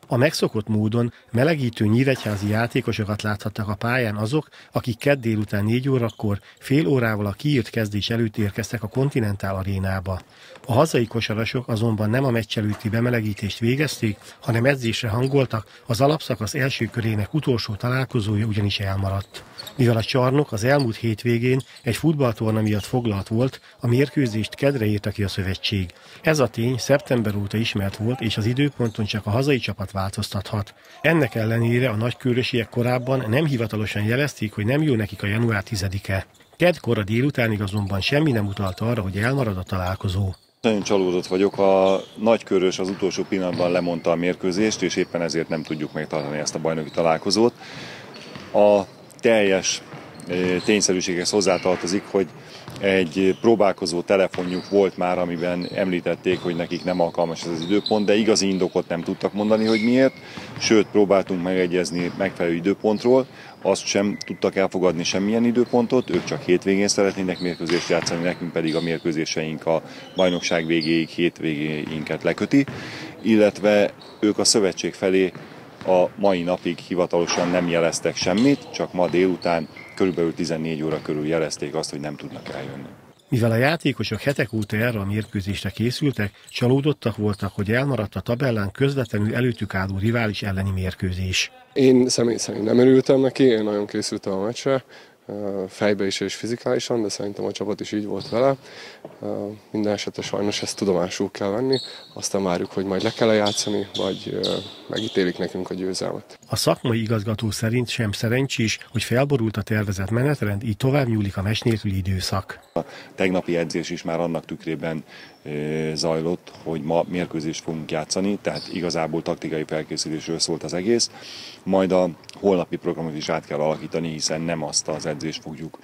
A megszokott módon melegítő nyíregyházi játékosokat láthattak a pályán azok, akik kedd délután 4 órakor fél órával a kiírt kezdés előtt érkeztek a Continental arénába. A hazai kosarasok azonban nem a meccs előtti bemelegítést végezték, hanem edzésre hangoltak, az alapszakasz első körének utolsó találkozója ugyanis elmaradt. Mivel a csarnok az elmúlt hétvégén egy futballtorna miatt foglalt volt, a mérkőzést keddre írta ki a szövetség. Ez a tény szeptember óta ismert volt, és az időponton csak a hazai csapat változtathat. Ennek ellenére a nagykőrösiek korábban nem hivatalosan jelezték, hogy nem jó nekik a január 10-e. Kedd kora délutánig azonban semmi nem utalt arra, hogy elmarad a találkozó. Nagyon csalódott vagyok, a Nagykőrös az utolsó pillanatban lemondta a mérkőzést, és éppen ezért nem tudjuk megtartani ezt a bajnoki találkozót. A teljes tényszerűséghez hozzátartozik, hogy egy próbálkozó telefonjuk volt már, amiben említették, hogy nekik nem alkalmas ez az időpont, de igazi indokot nem tudtak mondani, hogy miért. Sőt, próbáltunk megegyezni megfelelő időpontról, azt sem tudtak elfogadni semmilyen időpontot, ők csak hétvégén szeretnének mérkőzést játszani, nekünk pedig a mérkőzéseink a bajnokság végéig, hétvégéinket leköti, illetve ők a szövetség felé a mai napig hivatalosan nem jeleztek semmit, csak ma délután körülbelül 14 óra körül jelezték azt, hogy nem tudnak eljönni. Mivel a játékosok hetek óta erre a mérkőzésre készültek, csalódottak voltak, hogy elmaradt a tabellán közvetlenül előttük álló rivális elleni mérkőzés. Én személy szerint nem örültem neki, én nagyon készültem a meccsre, fejbe is és fizikálisan, de szerintem a csapat is így volt vele. Minden esetre sajnos ezt tudomásul kell venni, aztán várjuk, hogy majd le kell játszani, vagy megítélik nekünk a győzelmet. A szakmai igazgató szerint sem szerencsés, hogy felborult a tervezett menetrend, így tovább nyúlik a meccs nélküli időszak. A tegnapi edzés is már annak tükrében zajlott, hogy ma mérkőzést fogunk játszani, tehát igazából taktikai felkészülésről szólt az egész. Majd a holnapi programot is át kell alakítani, hiszen nem azt az edzést fogjuk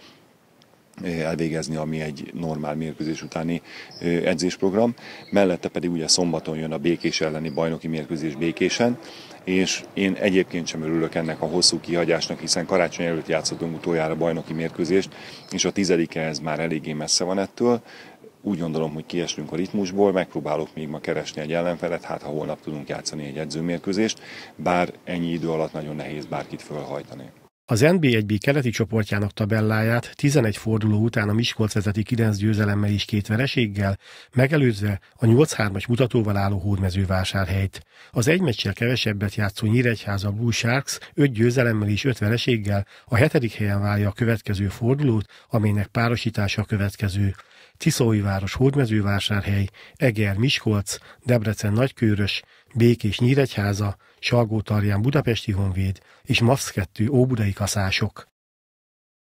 elvégezni, ami egy normál mérkőzés utáni edzésprogram. Mellette pedig ugye szombaton jön a Békés elleni bajnoki mérkőzés Békésen, és én egyébként sem örülök ennek a hosszú kihagyásnak, hiszen karácsony előtt játszottunk utoljára bajnoki mérkőzést, és a 10-e ez már eléggé messze van ettől. Úgy gondolom, hogy kiesünk a ritmusból, megpróbálok még ma keresni egy ellenfelet, hát ha holnap tudunk játszani egy edzőmérkőzést, bár ennyi idő alatt nagyon nehéz bárkit fölhajtani. Az NB1B keleti csoportjának tabelláját 11 forduló után a Miskolc vezeti 9 győzelemmel és 2 vereséggel, megelőzve a 8-3-as mutatóval álló Hódmezővásárhelyt. Az egy meccsel kevesebbet játszó Nyíregyháza Blue Sharks 5 győzelemmel és 5 vereséggel a 7. helyen várja a következő fordulót, amelynek párosítása a következő: Tiszaújváros Hódmezővásárhely, Eger Miskolc, Debrecen Nagykőrös, Békés Nyíregyháza, Salgótarján Budapesti Honvéd és MAFS 2 Óbudai Kaszások.